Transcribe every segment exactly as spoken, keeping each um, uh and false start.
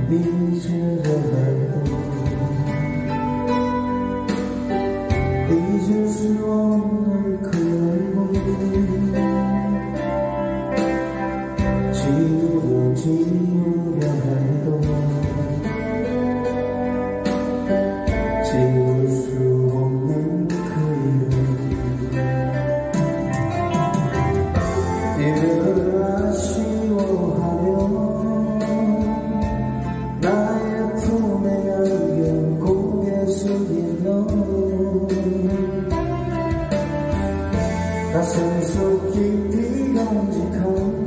잊으려고 잊을 수 없는 그 얼굴 지우려 지우려 해도 지울 수 없는 그 이름 이별을 아쉬워하며 나의 품에 안겨 고개 숙인 너 가슴 속 깊이 간직한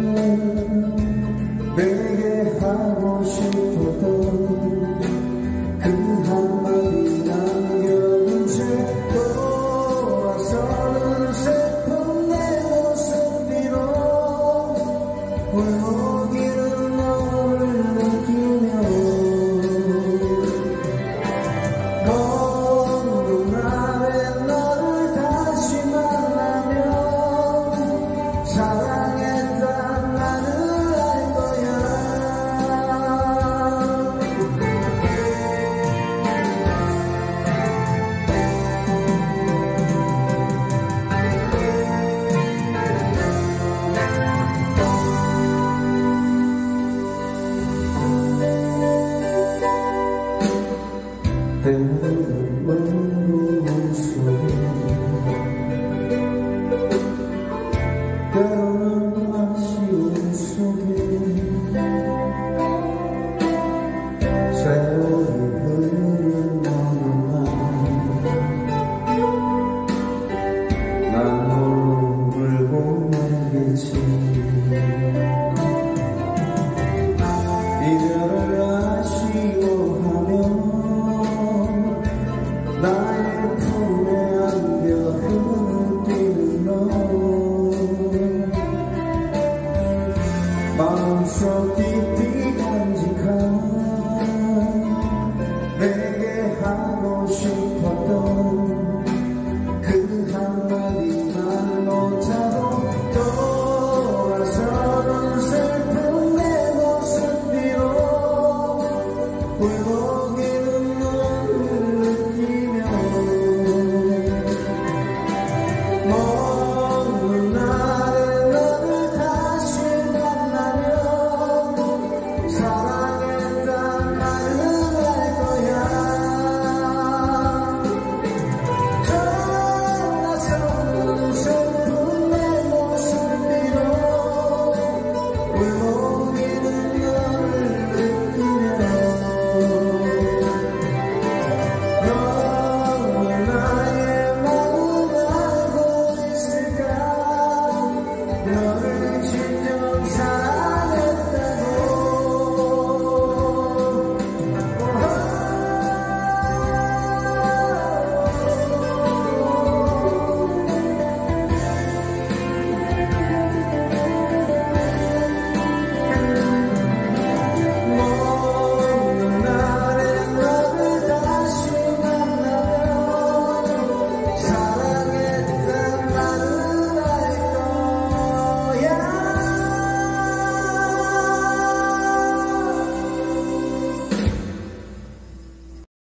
내게 하고 싶었던 그 한마디 남겨둔 채 돌아서는 슬픈 내 모습 뒤로 울먹이는 너를 느끼며 먼 눈앞에 너를 다시 만나면 사랑했다 나는 때로는 외로운 소리 때로는 아쉬움 속에 세월이 흐르는 어느 날 난 홀로 울고 말겠지 이별을 아쉬워하며 나의 품에 안겨 흐르는 뛰는 너 마음속 깊이 간직한 내게 하고 싶었던 그 한마디 말 못하고 돌아서는 슬픈 내 모습 뒤로 울고